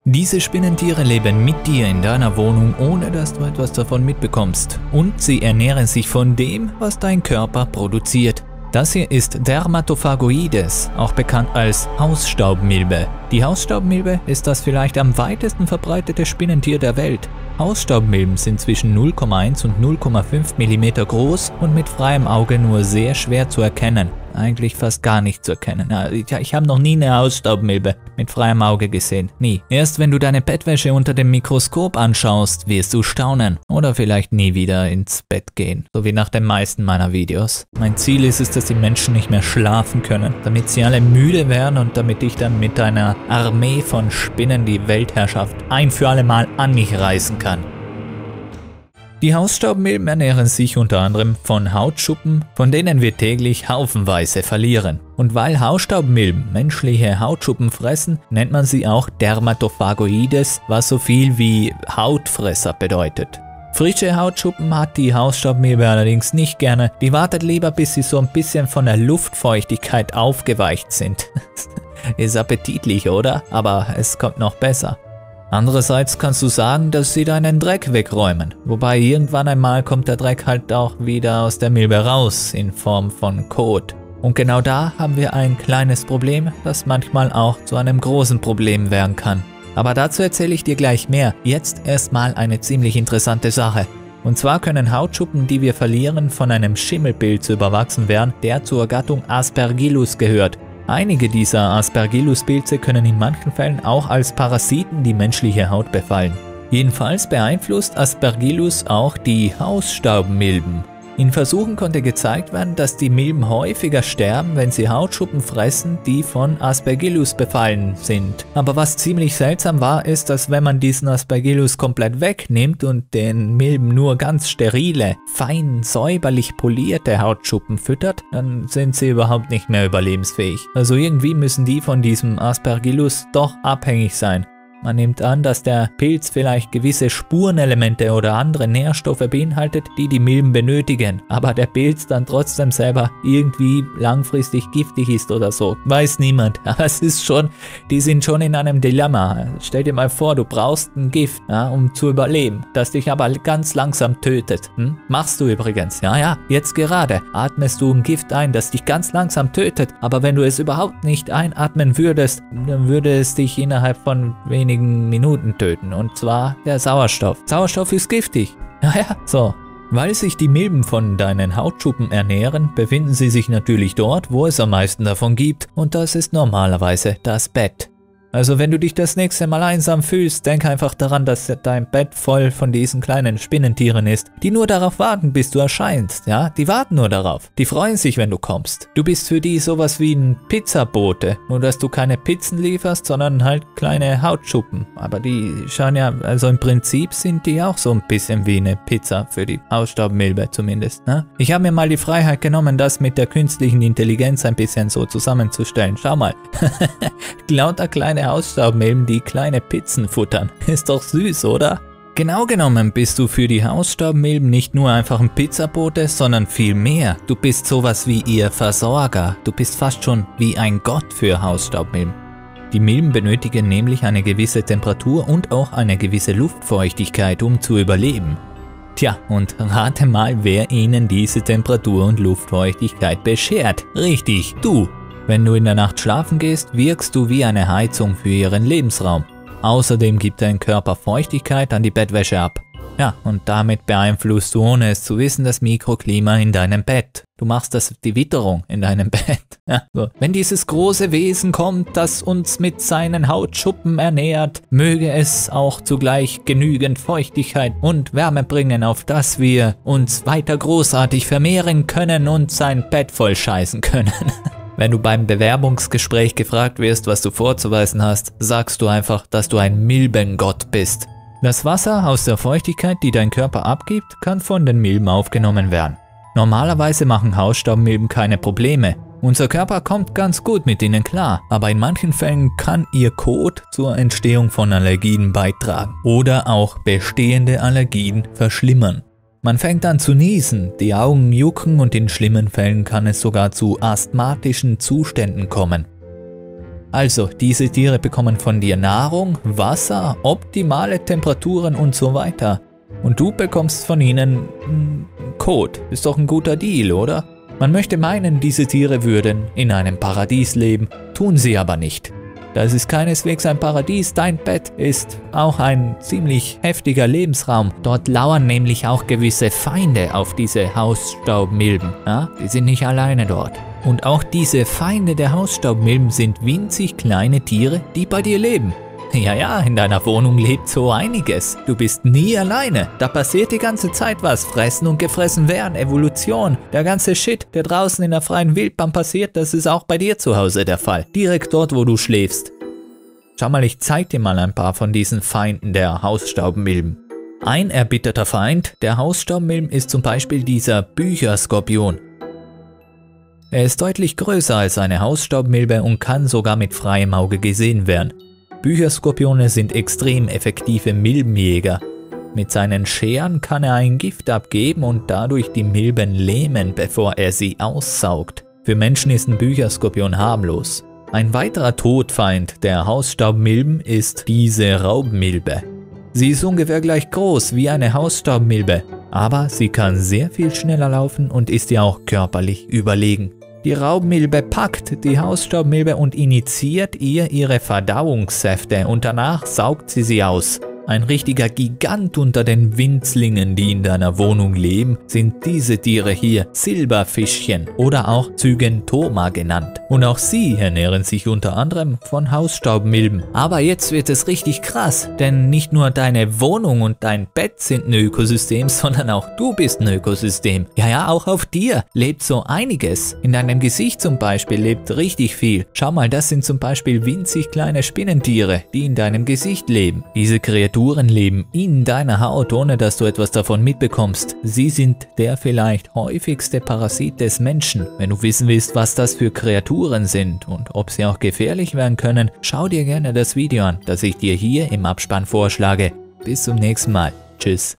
Diese Spinnentiere leben mit dir in deiner Wohnung, ohne dass du etwas davon mitbekommst. Und sie ernähren sich von dem, was dein Körper produziert. Das hier ist Dermatophagoides, auch bekannt als Hausstaubmilbe. Die Hausstaubmilbe ist das vielleicht am weitesten verbreitete Spinnentier der Welt. Hausstaubmilben sind zwischen 0,1 und 0,5 mm groß und mit freiem Auge nur sehr schwer zu erkennen. Eigentlich fast gar nicht zu erkennen. Ich habe noch nie eine Hausstaubmilbe mit freiem Auge gesehen. Nie. Erst wenn du deine Bettwäsche unter dem Mikroskop anschaust, wirst du staunen. Oder vielleicht nie wieder ins Bett gehen. So wie nach den meisten meiner Videos. Mein Ziel ist es, dass die Menschen nicht mehr schlafen können. Damit sie alle müde werden und damit ich dann mit einer Armee von Spinnen die Weltherrschaft ein für alle Mal an mich reißen kann. Die Hausstaubmilben ernähren sich unter anderem von Hautschuppen, von denen wir täglich haufenweise verlieren. Und weil Hausstaubmilben menschliche Hautschuppen fressen, nennt man sie auch Dermatophagoides, was so viel wie Hautfresser bedeutet. Frische Hautschuppen hat die Hausstaubmilbe allerdings nicht gerne. Die wartet lieber, bis sie so ein bisschen von der Luftfeuchtigkeit aufgeweicht sind. Ist appetitlich, oder? Aber es kommt noch besser. Andererseits kannst du sagen, dass sie deinen Dreck wegräumen. Wobei irgendwann einmal kommt der Dreck halt auch wieder aus der Milbe raus in Form von Kot. Und genau da haben wir ein kleines Problem, das manchmal auch zu einem großen Problem werden kann. Aber dazu erzähle ich dir gleich mehr. Jetzt erstmal eine ziemlich interessante Sache. Und zwar können Hautschuppen, die wir verlieren, von einem Schimmelpilz überwachsen werden, der zur Gattung Aspergillus gehört. Einige dieser Aspergillus-Pilze können in manchen Fällen auch als Parasiten die menschliche Haut befallen. Jedenfalls beeinflusst Aspergillus auch die Hausstaubmilben. In Versuchen konnte gezeigt werden, dass die Milben häufiger sterben, wenn sie Hautschuppen fressen, die von Aspergillus befallen sind. Aber was ziemlich seltsam war, ist, dass wenn man diesen Aspergillus komplett wegnimmt und den Milben nur ganz sterile, fein säuberlich polierte Hautschuppen füttert, dann sind sie überhaupt nicht mehr überlebensfähig. Also irgendwie müssen die von diesem Aspergillus doch abhängig sein. Man nimmt an, dass der Pilz vielleicht gewisse Spurenelemente oder andere Nährstoffe beinhaltet, die die Milben benötigen, aber der Pilz dann trotzdem selber irgendwie langfristig giftig ist oder so. Weiß niemand, aber es ist schon, die sind schon in einem Dilemma. Stell dir mal vor, du brauchst ein Gift, ja, um zu überleben, das dich aber ganz langsam tötet. Machst du übrigens, ja, jetzt gerade atmest du ein Gift ein, das dich ganz langsam tötet, aber wenn du es überhaupt nicht einatmen würdest, dann würde es dich innerhalb von wenigen Minuten töten, und zwar der Sauerstoff. Sauerstoff ist giftig. Ja, so. Weil sich die Milben von deinen Hautschuppen ernähren, befinden sie sich natürlich dort, wo es am meisten davon gibt, und das ist normalerweise das Bett. Also wenn du dich das nächste Mal einsam fühlst, denk einfach daran, dass dein Bett voll von diesen kleinen Spinnentieren ist, die nur darauf warten, bis du erscheinst, ja? Die warten nur darauf. Die freuen sich, wenn du kommst. Du bist für die sowas wie ein Pizzabote, nur dass du keine Pizzen lieferst, sondern halt kleine Hautschuppen. Aber die schauen ja, also im Prinzip sind die auch so ein bisschen wie eine Pizza für die Hausstaubmilbe zumindest, ne? Ich habe mir mal die Freiheit genommen, das mit der künstlichen Intelligenz ein bisschen so zusammenzustellen. Schau mal. Lauter kleine Hausstaubmilben, die kleine Pizzen futtern. Ist doch süß, oder? Genau genommen bist du für die Hausstaubmilben nicht nur einfach ein Pizzabote, sondern viel mehr. Du bist sowas wie ihr Versorger. Du bist fast schon wie ein Gott für Hausstaubmilben. Die Milben benötigen nämlich eine gewisse Temperatur und auch eine gewisse Luftfeuchtigkeit, um zu überleben. Tja, und rate mal, wer ihnen diese Temperatur und Luftfeuchtigkeit beschert. Richtig, du! Wenn du in der Nacht schlafen gehst, wirkst du wie eine Heizung für ihren Lebensraum. Außerdem gibt dein Körper Feuchtigkeit an die Bettwäsche ab. Ja, und damit beeinflusst du, ohne es zu wissen, das Mikroklima in deinem Bett. Du machst die Witterung in deinem Bett. Ja, so. Wenn dieses große Wesen kommt, das uns mit seinen Hautschuppen ernährt, möge es auch zugleich genügend Feuchtigkeit und Wärme bringen, auf dass wir uns weiter großartig vermehren können und sein Bett voll scheißen können. Wenn du beim Bewerbungsgespräch gefragt wirst, was du vorzuweisen hast, sagst du einfach, dass du ein Milbengott bist. Das Wasser aus der Feuchtigkeit, die dein Körper abgibt, kann von den Milben aufgenommen werden. Normalerweise machen Hausstaubmilben keine Probleme. Unser Körper kommt ganz gut mit ihnen klar, aber in manchen Fällen kann ihr Kot zur Entstehung von Allergien beitragen oder auch bestehende Allergien verschlimmern. Man fängt an zu niesen, die Augen jucken und in schlimmen Fällen kann es sogar zu asthmatischen Zuständen kommen. Also, diese Tiere bekommen von dir Nahrung, Wasser, optimale Temperaturen und so weiter. Und du bekommst von ihnen Kot. Ist doch ein guter Deal, oder? Man möchte meinen, diese Tiere würden in einem Paradies leben, tun sie aber nicht. Das ist keineswegs ein Paradies, dein Bett ist auch ein ziemlich heftiger Lebensraum. Dort lauern nämlich auch gewisse Feinde auf diese Hausstaubmilben. Ja? Die sind nicht alleine dort. Und auch diese Feinde der Hausstaubmilben sind winzig kleine Tiere, die bei dir leben. Ja, in deiner Wohnung lebt so einiges. Du bist nie alleine. Da passiert die ganze Zeit was. Fressen und gefressen werden, Evolution. Der ganze Shit, der draußen in der freien Wildbahn passiert, das ist auch bei dir zu Hause der Fall. Direkt dort, wo du schläfst. Schau mal, ich zeig dir mal ein paar von diesen Feinden der Hausstaubmilben. Ein erbitterter Feind der Hausstaubmilben ist zum Beispiel dieser Bücherskorpion. Er ist deutlich größer als eine Hausstaubmilbe und kann sogar mit freiem Auge gesehen werden. Bücherskorpione sind extrem effektive Milbenjäger. Mit seinen Scheren kann er ein Gift abgeben und dadurch die Milben lähmen, bevor er sie aussaugt. Für Menschen ist ein Bücherskorpion harmlos. Ein weiterer Todfeind der Hausstaubmilben ist diese Raubmilbe. Sie ist ungefähr gleich groß wie eine Hausstaubmilbe, aber sie kann sehr viel schneller laufen und ist ihr auch körperlich überlegen. Die Raubmilbe packt die Hausstaubmilbe und initiiert ihr ihre Verdauungssäfte und danach saugt sie aus. Ein richtiger Gigant unter den Winzlingen, die in deiner Wohnung leben, sind diese Tiere hier, Silberfischchen oder auch Zygentoma genannt. Und auch sie ernähren sich unter anderem von Hausstaubmilben. Aber jetzt wird es richtig krass, denn nicht nur deine Wohnung und dein Bett sind ein Ökosystem, sondern auch du bist ein Ökosystem. Ja, auch auf dir lebt so einiges. In deinem Gesicht zum Beispiel lebt richtig viel. Schau mal, das sind zum Beispiel winzig kleine Spinnentiere, die in deinem Gesicht leben. Diese Kreaturen leben in deiner Haut, ohne dass du etwas davon mitbekommst. Sie sind der vielleicht häufigste Parasit des Menschen. Wenn du wissen willst, was das für Kreaturen sind und ob sie auch gefährlich werden können, schau dir gerne das Video an, das ich dir hier im Abspann vorschlage. Bis zum nächsten Mal. Tschüss.